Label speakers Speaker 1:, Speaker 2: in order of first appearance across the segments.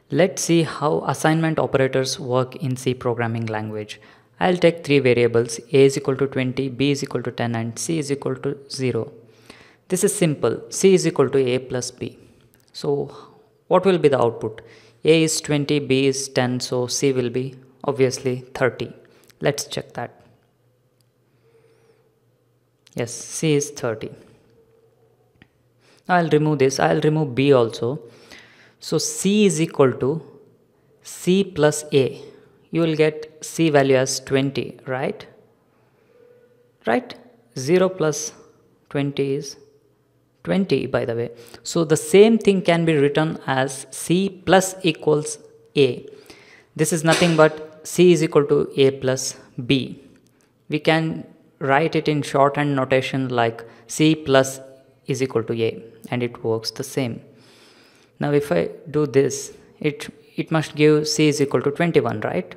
Speaker 1: Let's see how assignment operators work in C programming language. I'll take three variables, a is equal to 20, b is equal to 10 and c is equal to 0. This is simple, c is equal to a plus b. So what will be the output? A is 20, b is 10, so c will be obviously 30. Let's check that. Yes, c is 30. Now I'll remove this, I'll remove b also. So c is equal to c plus a. You will get c value as 20, right? Right? 0 plus 20 is 20, by the way. So the same thing can be written as c plus equals a. This is nothing but c is equal to a plus b. We can write it in shorthand notation like c plus is equal to a, and it works the same. Now if I do this, it must give c is equal to 21, right?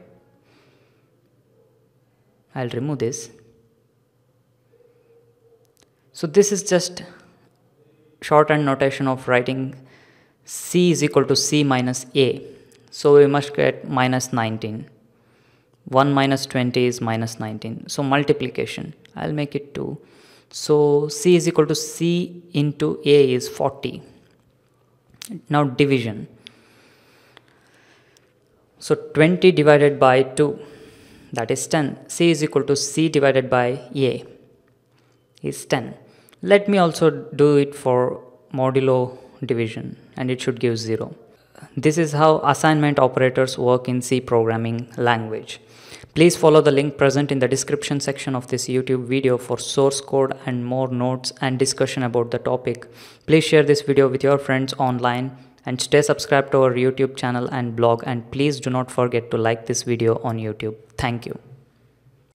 Speaker 1: I'll remove this. So this is just shorthand notation of writing c is equal to c minus a. So we must get minus 19. 1 minus 20 is minus 19. So multiplication, I'll make it 2. So c is equal to c into a is 40. Now division. So 20 divided by 2, that is 10. C is equal to c divided by a is 10. Let me also do it for modulo division, and it should give 0. This is how assignment operators work in C programming language. Please follow the link present in the description section of this YouTube video for source code and more notes and discussion about the topic. Please share this video with your friends online and stay subscribed to our YouTube channel and blog, and please do not forget to like this video on YouTube. Thank you.